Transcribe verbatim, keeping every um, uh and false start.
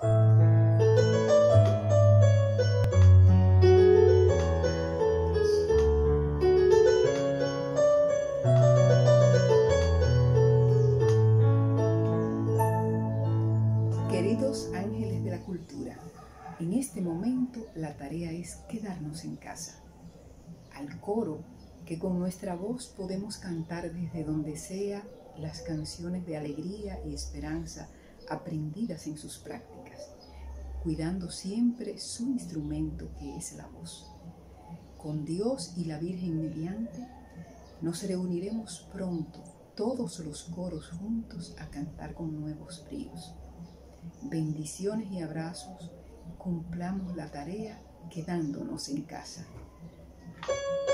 Queridos ángeles de la cultura, en este momento la tarea es quedarnos en casa. Al coro, que con nuestra voz podemos cantar desde donde sea las canciones de alegría y esperanza aprendidas en sus prácticas, cuidando siempre su instrumento que es la voz. Con Dios y la Virgen mediante, nos reuniremos pronto todos los coros juntos a cantar con nuevos bríos. Bendiciones y abrazos, cumplamos la tarea quedándonos en casa.